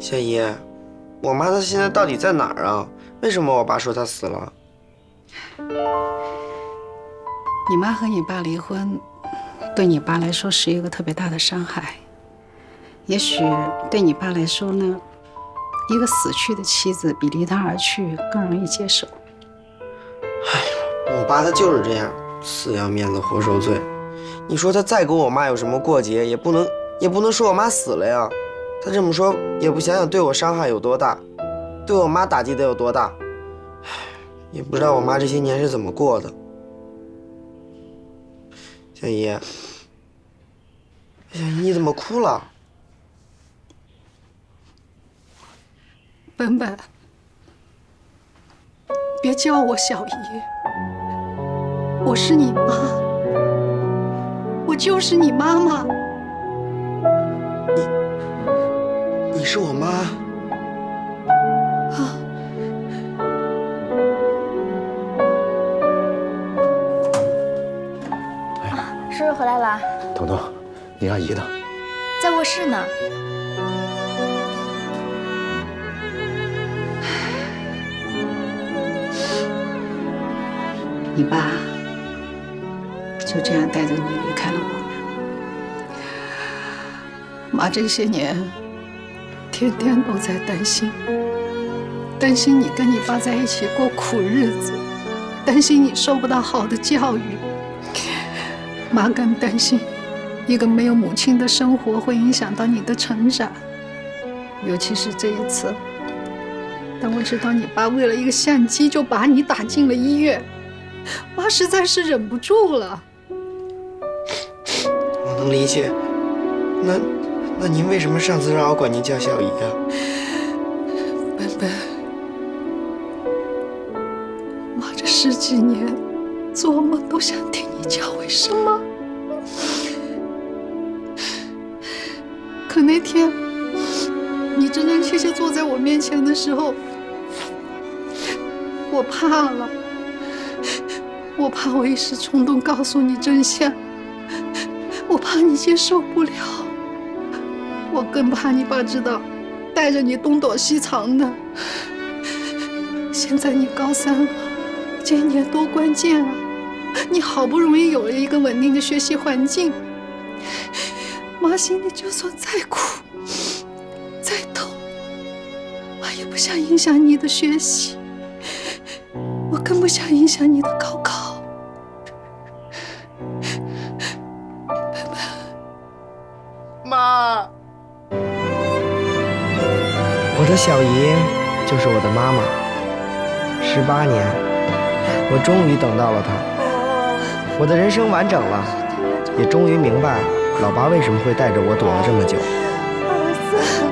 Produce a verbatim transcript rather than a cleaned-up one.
小姨，我妈她现在到底在哪儿啊？为什么我爸说她死了？ 你妈和你爸离婚，对你爸来说是一个特别大的伤害。也许对你爸来说呢，一个死去的妻子比离他而去更容易接受。 哎，我爸他就是这样，死要面子活受罪。你说他再跟我妈有什么过节，也不能也不能说我妈死了呀。他这么说也不想想对我伤害有多大，对我妈打击得有多大。唉，也不知道我妈这些年是怎么过的。小姨，小姨你怎么哭了？ 本本，别叫我小姨，我是你妈，我就是你妈妈。 你，你是我妈？ 啊。 啊，叔叔回来了。 彤彤，你阿姨呢？ 在卧室呢。 你爸就这样带着你离开了我们。妈这些年天天都在担心，担心你跟你爸在一起过苦日子，担心你受不到好的教育。妈更担心一个没有母亲的生活会影响到你的成长，尤其是这一次，当我知道你爸为了一个相机就把你打进了医院，妈实在是忍不住了。 我能理解，那那您为什么上次让我管您叫小姨啊？ 本本，妈这十几年做梦都想听你叫为什么，可那天你真真切切坐在我面前的时候，我怕了。我怕我一时冲动告诉你真相，我怕你接受不了，我更怕你爸知道，带着你东躲西藏的。现在你高三了，这一年多关键啊！你好不容易有了一个稳定的学习环境，妈心里就算再苦、再痛，妈也不想影响你的学习，我更不想影响你的高考。 妈，我的小姨就是我的妈妈。十八年，我终于等到了她，我的人生完整了，也终于明白老爸为什么会带着我躲了这么久。